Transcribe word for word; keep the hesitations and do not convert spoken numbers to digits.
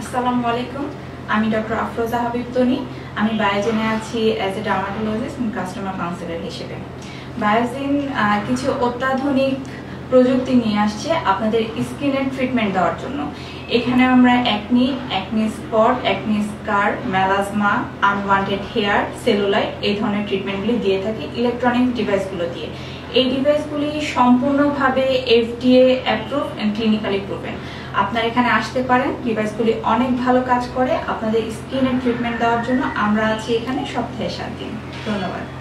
আসসালামু আলাইকুম, আমি ডক্টর আফরোজা হাবিব তনি। আমি বায়োজিনে আছি অ্যাজ এ ডার্মাটোলজিস্ট এবং কাস্টমার কাউন্সিলর হিসেবে। বায়োজিন কিছু অত্যাধুনিক প্রযুক্তি নিয়ে আসছে আপনাদের স্কিনের ট্রিটমেন্ট দেওয়ার জন্য। এখানে আমরা acne, acne spot, acne scar, melasma, unwanted hair, cellulite এই ধরনের ট্রিটমেন্টগুলি দিয়ে থাকি ইলেকট্রনিক ডিভাইসগুলো দিয়ে। এই ডিভাইসগুলি সম্পূর্ণভাবে FDA approve and clinically proven. আপনারা এখানে আসতে পারেন, ডিভাইসগুলি অনেক ভালো কাজ করে। আপনাদের স্কিনের ট্রিটমেন্ট দেওয়ার জন্য আমরা আছি এখানে সপ্তাহে সাত দিন। ধন্যবাদ।